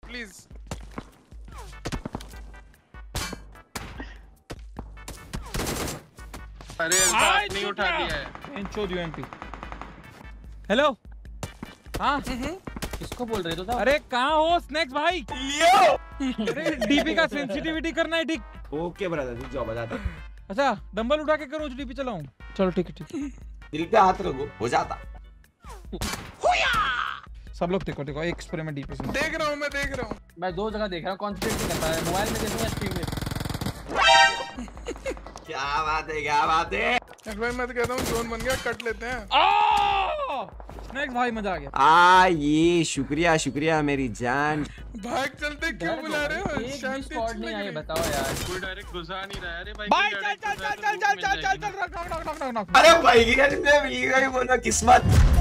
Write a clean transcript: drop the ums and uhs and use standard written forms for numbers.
Please. अरे नहीं उठा दिया है। इंचो यूएमपी। हेलो। हाँ किसको बोल रहे हो? अरे कहाँ हो स्नैक्स भाई? अरे डीपी का सेंसिटिविटी करना है ठीक। ओके ब्रदर, जाओ बताता। अच्छा डंबल उठा के करो डीपी चलाऊं? चलो ठीक है ठीक। दिल पे हाथ रखो, हो जाता। सब लोग देखो देखो एक्सपेरिमेंट डीपी से। देख रहा हूँ मैं, देख रहा हूँ। मैं 2 जगह देख रहा हूँ, कॉन्सेंट्रेट नहीं कर पा रहा, मोबाइल में देखूं या स्क्रीन में। क्या बात है, क्या बात है। भाई मैं तो कहता हूँ जोन बन गया, कट लेते हैं। स्नैक्स भाई मजा आ गया। ये शुक्रिया शुक्रिया मेरी जान। भाग चलते क्यों बुला रहे हो? एक भी स्क्वाड नहीं आई, बताओ यार। कोई डायरेक्ट घुसा नहीं रहा है। अरे भाई भाई चल चल चल चल चल चल चल चल। अरे भाई बोला किस्मत।